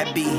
Webby.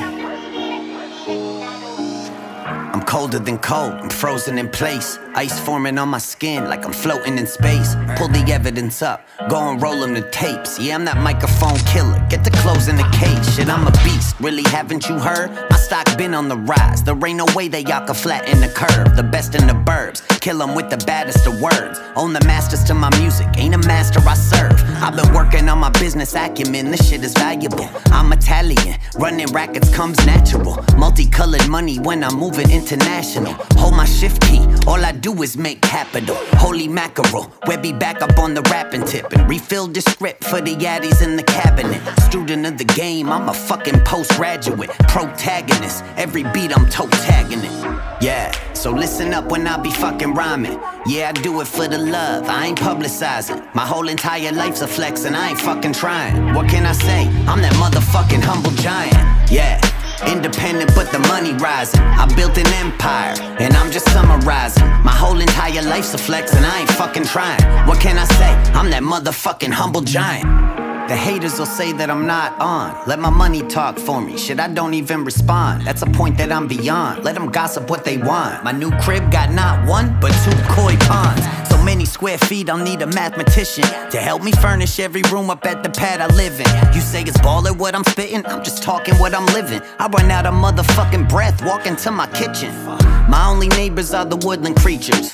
I'm colder than cold, I'm frozen in place. Ice forming on my skin like I'm floating in space. Pull the evidence up, go and roll them the tapes. Yeah, I'm that microphone killer, get the clothes in the case. Shit, I'm a beast, really haven't you heard? My stock been on the rise, there ain't no way that y'all can flatten the curve. The best in the burbs, kill them with the baddest of words. Own the masters to my music, ain't a master I serve. I've been working on my business acumen, this shit is valuable. I'm Italian, running rackets comes natural. Multicolored money when I'm moving international. Hold my shift key, all I do is make capital. Holy mackerel, Webby back up on the rapping tip and refill the script for the addies in the cabinet. Student of the game, I'm a fucking postgraduate. Protagonist, every beat I'm toe tagging it. Yeah, so listen up when I be fucking rhyming. Yeah, I do it for the love, I ain't publicizing. My whole entire life's a flex and I ain't fucking trying. What can I say? I'm that motherfucking humble giant. Yeah, independent but the money rising. I built an empire and I'm just summarizing. My whole entire life's a flex and I ain't fucking trying. What can I say? I'm that motherfucking humble giant. The haters will say that I'm not on. Let my money talk for me. Shit, I don't even respond. That's a point that I'm beyond. Let them gossip what they want. My new crib got not one, but two koi ponds. So many square feet, I'll need a mathematician to help me furnish every room up at the pad I live in. You say it's baller what I'm spitting? I'm just talking what I'm living. I run out of motherfucking breath walking to my kitchen. My only neighbors are the woodland creatures.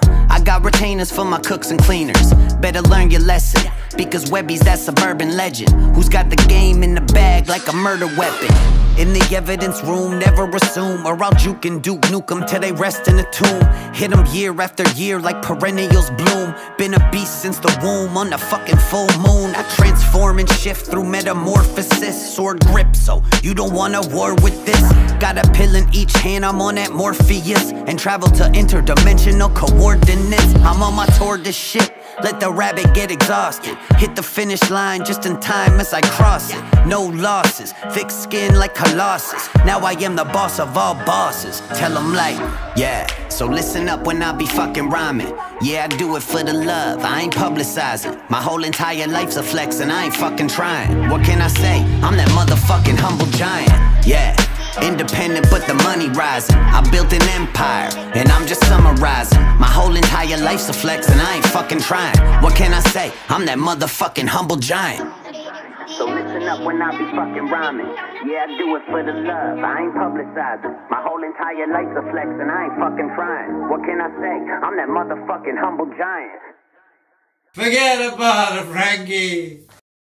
I got retainers for my cooks and cleaners. Better learn your lesson, because Webby's that suburban legend who's got the game in the bag like a murder weapon. In the evidence room, never assume, or I'll juke and duke nuke 'em till they rest in a tomb. Hit 'em year after year like perennials bloom. Been a beast since the womb, on the fucking full moon. I transform and shift through metamorphosis. Sword grip, so you don't want a war with this. Got a pill in each hand, I'm on that Morpheus, and travel to interdimensional coordinates. I'm on my tour to shit, let the rabbit get exhausted. Hit the finish line just in time as I cross it. No losses, thick skin like Colossus. Now I am the boss of all bosses. Tell them like, yeah, so listen up when I be fucking rhyming. Yeah, I do it for the love, I ain't publicizing. My whole entire life's a flex and I ain't fucking trying. What can I say? I'm that motherfucking humble giant. Yeah, independent but the money rising. I built an empire and I'm just summarizing. My whole entire life's a flex and I ain't fucking trying. What can I say? I'm that motherfucking humble giant. So listen up when I be fucking rhyming. Yeah, I do it for the love, I ain't publicizing. My whole entire life's a flex and I ain't fucking trying. What can I say? I'm that motherfucking humble giant. Forget about it, Frankie.